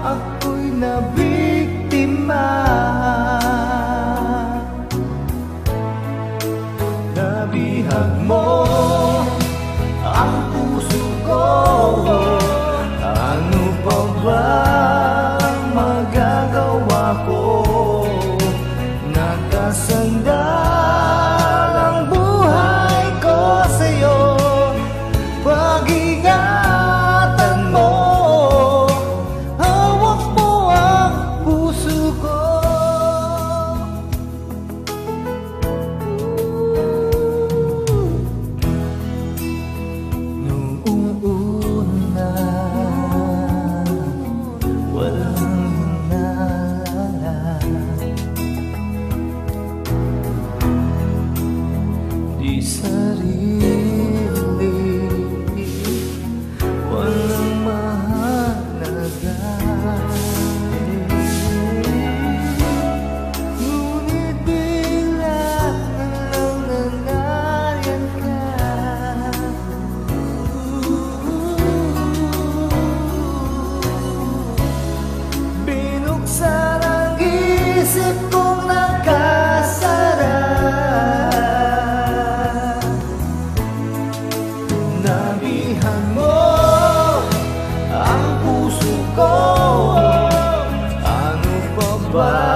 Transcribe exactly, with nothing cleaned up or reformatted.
ako'y nabiktima. Nabihag mo ang puso ko, ano pa ba magagawa ko? Nakasandal ang buhay ko sa'yo, pag-ingatan mo, hawak mo ang puso ko. Noong una, walang hinala, di sarili, walang mahalaga. Ngunit biglang nang nangyarian ka, binuksan ang isip kong nakasara. Nabihan mo ang puso ko, ano pa ba